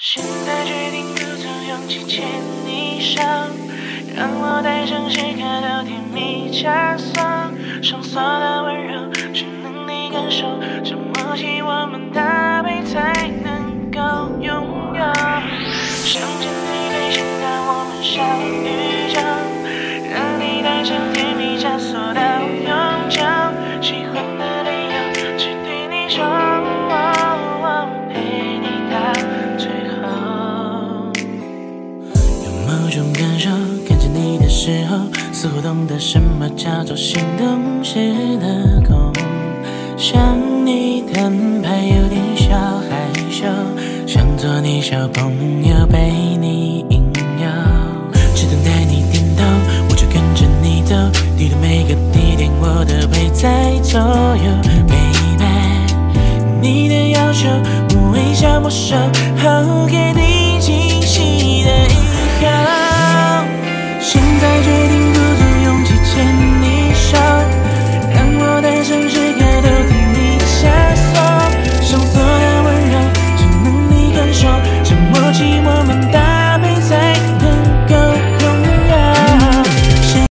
现在决定鼓足勇气牵你手，让我带上时刻都甜蜜枷锁，上锁的温柔只能你感受，这默契我们搭配才能够拥有。想见你飞行到我们小宇宙，让你带上甜蜜枷锁到永久，喜欢的理由只对你说，陪你到最后。有某种感受，看见你的时候，似乎懂得什么叫做心动时的空。向你摊牌有点小害羞，想做你小朋友被你引诱，只等待你点头，我就跟着你走，你的每个地点我都陪在左右 ，baby， 你的要求我微笑没收，好给你。